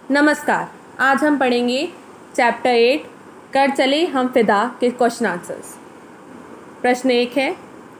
नमस्कार। आज हम पढ़ेंगे चैप्टर 8 कर चले हम फिदा के क्वेश्चन आंसर्स। प्रश्न 1 है,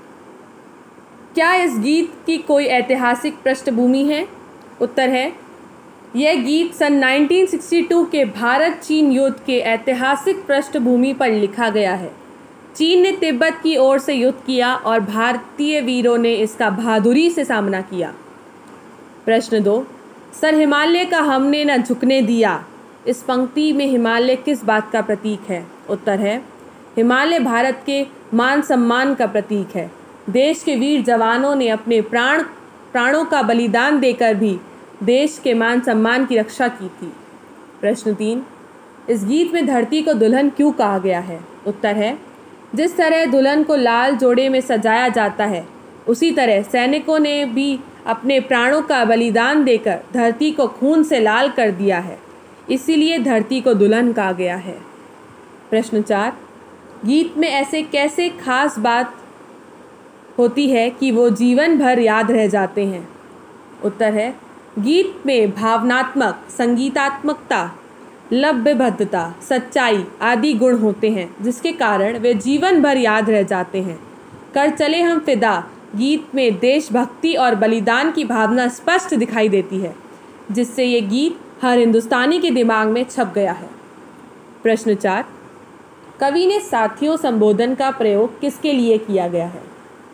क्या इस गीत की कोई ऐतिहासिक पृष्ठभूमि है? उत्तर है, यह गीत सन 1962 के भारत चीन युद्ध के ऐतिहासिक पृष्ठभूमि पर लिखा गया है। चीन ने तिब्बत की ओर से युद्ध किया और भारतीय वीरों ने इसका बहादुरी से सामना किया। प्रश्न 2, सर हिमालय का हमने न झुकने दिया, इस पंक्ति में हिमालय किस बात का प्रतीक है? उत्तर है, हिमालय भारत के मान सम्मान का प्रतीक है। देश के वीर जवानों ने अपने प्राणों का बलिदान देकर भी देश के मान सम्मान की रक्षा की थी। प्रश्न 3, इस गीत में धरती को दुल्हन क्यों कहा गया है? उत्तर है, जिस तरह दुल्हन को लाल जोड़े में सजाया जाता है, उसी तरह सैनिकों ने भी अपने प्राणों का बलिदान देकर धरती को खून से लाल कर दिया है, इसीलिए धरती को दुल्हन कहा गया है। प्रश्न 4, गीत में ऐसे कैसे खास बात होती है कि वो जीवन भर याद रह जाते हैं? उत्तर है, गीत में भावनात्मक, संगीतात्मकता, लयबद्धता, सच्चाई आदि गुण होते हैं, जिसके कारण वे जीवन भर याद रह जाते हैं। कर चले हम फिदा गीत में देशभक्ति और बलिदान की भावना स्पष्ट दिखाई देती है, जिससे ये गीत हर हिंदुस्तानी के दिमाग में छप गया है। प्रश्न 4, कवि ने साथियों संबोधन का प्रयोग किसके लिए किया गया है?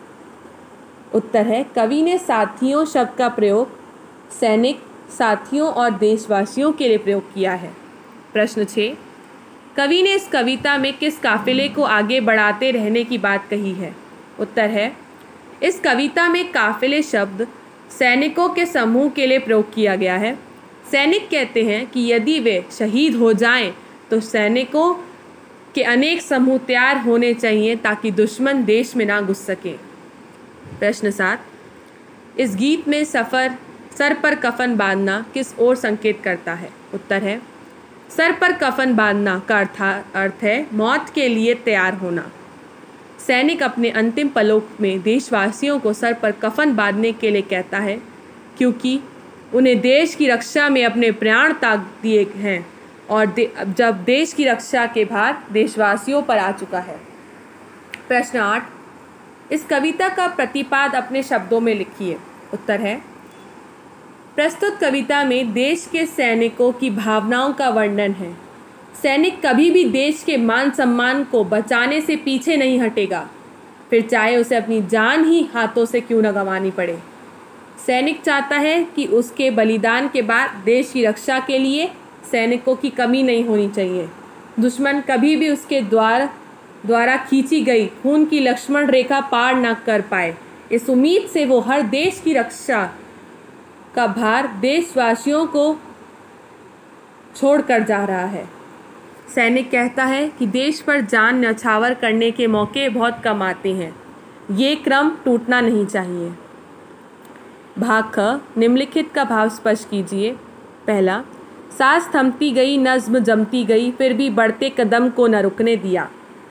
उत्तर है, कवि ने साथियों शब्द का प्रयोग सैनिक, साथियों और देशवासियों के लिए प्रयोग किया है। प्रश्न 6, कवि ने इस कविता में किस काफिले को आगे बढ़ाते रहने की बात कही है? उत्तर है, इस कविता में काफिले शब्द सैनिकों के समूह के लिए प्रयोग किया गया है। सैनिक कहते हैं कि यदि वे शहीद हो जाएं तो सैनिकों के अनेक समूह तैयार होने चाहिए ताकि दुश्मन देश में ना घुस सके। प्रश्न 7, इस गीत में सर पर कफन बांधना किस ओर संकेत करता है? उत्तर है, सर पर कफन बांधना का अर्थ है मौत के लिए तैयार होना। सैनिक अपने अंतिम पलों में देशवासियों को सर पर कफन बांधने के लिए कहता है, क्योंकि उन्हें देश की रक्षा में अपने प्राण त्याग दिए हैं और जब देश की रक्षा के भार देशवासियों पर आ चुका है। प्रश्न 8, इस कविता का प्रतिपाद अपने शब्दों में लिखिए। उत्तर है, प्रस्तुत कविता में देश के सैनिकों की भावनाओं का वर्णन है। सैनिक कभी भी देश के मान सम्मान को बचाने से पीछे नहीं हटेगा, फिर चाहे उसे अपनी जान ही हाथों से क्यों न गंवानी पड़े। सैनिक चाहता है कि उसके बलिदान के बाद देश की रक्षा के लिए सैनिकों की कमी नहीं होनी चाहिए। दुश्मन कभी भी उसके द्वारा खींची गई खून की लक्ष्मण रेखा पार न कर पाए। इस उम्मीद से वो हर देश की रक्षा का भार देशवासियों को छोड़कर जा रहा है। सैनिक कहता है कि देश पर जान न्यौछावर करने के मौके बहुत कम आते हैं, ये क्रम टूटना नहीं चाहिए। भाग ख, निम्नलिखित का भाव स्पष्ट कीजिए। पहला, सांस थमती गई, नज्म जमती गई, फिर भी बढ़ते कदम को न रुकने दिया।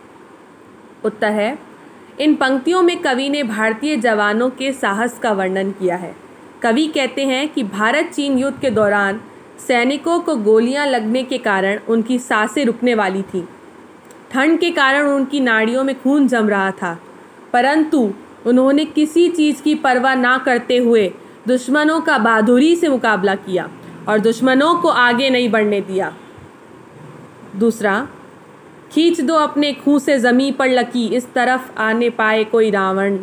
उत्तर है, इन पंक्तियों में कवि ने भारतीय जवानों के साहस का वर्णन किया है। कवि कहते हैं कि भारत चीन युद्ध के दौरान सैनिकों को गोलियां लगने के कारण उनकी सांसें रुकने वाली थीं। ठंड के कारण उनकी नाड़ियों में खून जम रहा था, परंतु उन्होंने किसी चीज़ की परवाह ना करते हुए दुश्मनों का बहादुरी से मुकाबला किया और दुश्मनों को आगे नहीं बढ़ने दिया। दूसरा, खींच दो अपने खूं से ज़मीं पर लकी, इस तरफ आने पाए कोई रावण।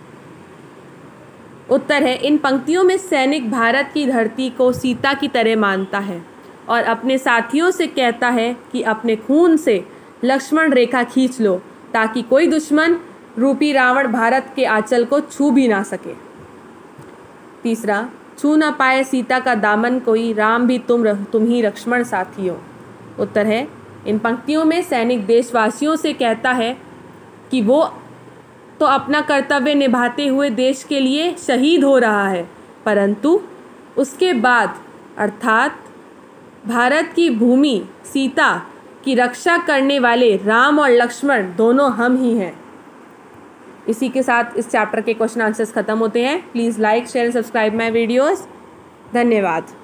उत्तर है, इन पंक्तियों में सैनिक भारत की धरती को सीता की तरह मानता है और अपने साथियों से कहता है कि अपने खून से लक्ष्मण रेखा खींच लो ताकि कोई दुश्मन रूपी रावण भारत के आंचल को छू भी ना सके। तीसरा, छू ना पाए सीता का दामन कोई, राम भी तुम ही लक्ष्मण साथियों। उत्तर है, इन पंक्तियों में सैनिक देशवासियों से कहता है कि वो तो अपना कर्तव्य निभाते हुए देश के लिए शहीद हो रहा है, परंतु उसके बाद अर्थात भारत की भूमि सीता की रक्षा करने वाले राम और लक्ष्मण दोनों हम ही हैं। इसी के साथ इस चैप्टर के क्वेश्चन आंसर्स खत्म होते हैं। Please like, share, subscribe my videos. धन्यवाद।